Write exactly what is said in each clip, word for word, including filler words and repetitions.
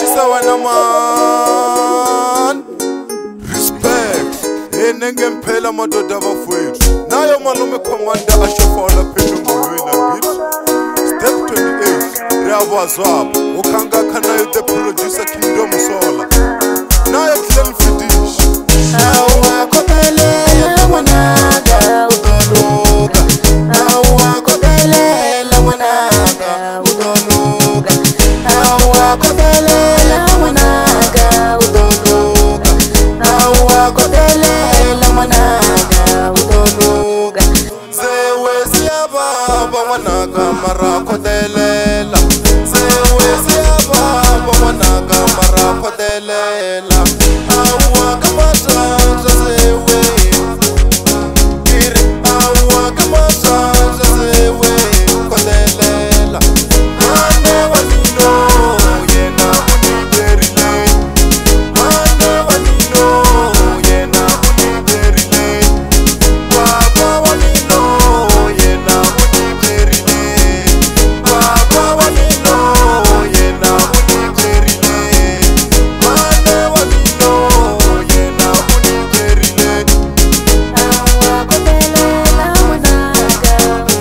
Shisa wena man. Respect. Hey nenge mphela madoda bafowethu. Nayo malume commander ashofola phezulu ngwena ngithi. Step twenty-eight. Riyabazwapha. Ukhanga khanayo the producer Kingdom Sola. Nayo Glenn Fidish. Awa kopele la mwanaga udoluka. Awa kopele la mwanaga udoluka. Awa kopele la mwanaga udoluka. Awa kopele la mwanaga udoluka. Sewe siyababa mwanaga mara kotelela. Sewe siyababa mwanaga mara kotelela. Awa kamata sewe. Kiri awa kamata sewe kotelela. Ane wanino yena unigerile. Ane wanino yena unigerile. Baba wanino yena unigerile. Baba wanino yena unigerile. Ane wanino yena unigerile. Awa kopele la mwanaga.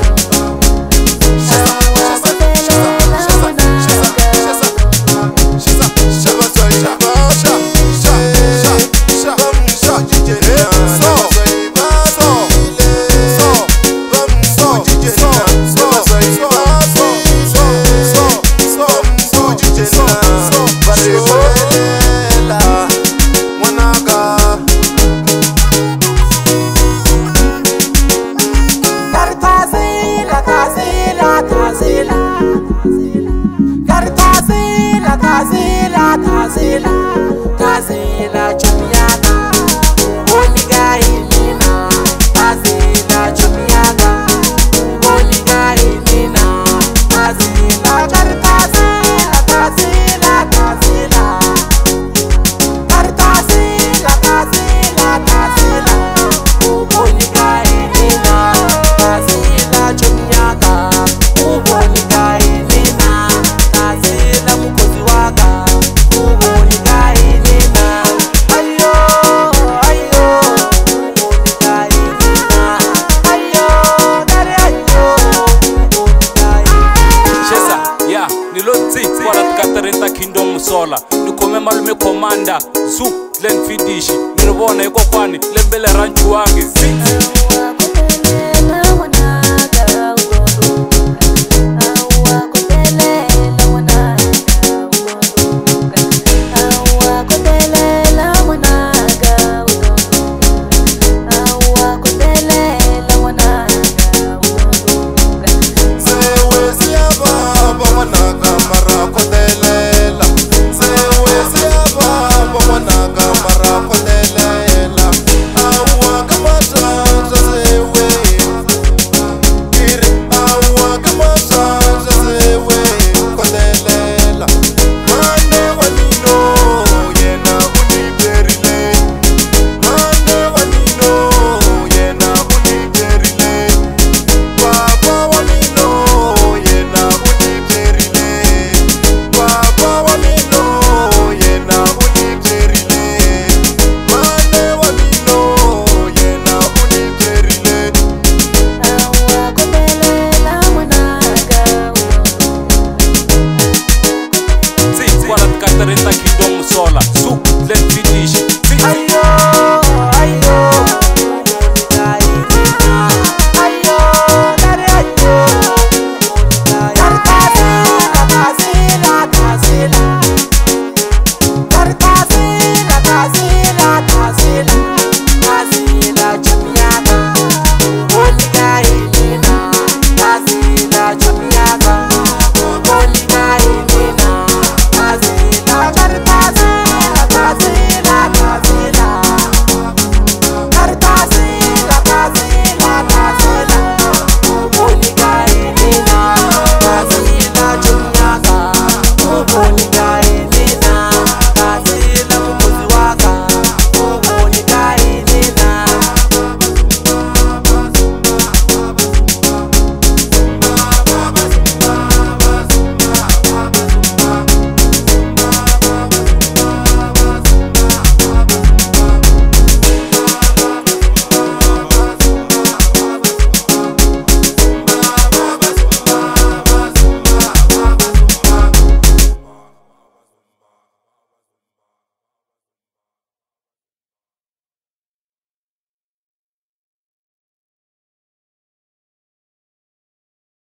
Awa kopele la Tazila, tazila chumiaga, boniga inina. Tazila chumiaga, boniga inina. Tazila, tazila, tazila, tazila, tazila, tazila, tazila, boniga inina. Tazila chumiaga, boniga inina. Tazila mukozi waga. Kingdom Sola, ni kome malume commander, Zu, Glenn Fidish, ni rubona yuko kwani, lembele ranchu wangi, zi. Kingdom Sola, Zu, Glenn Fidish.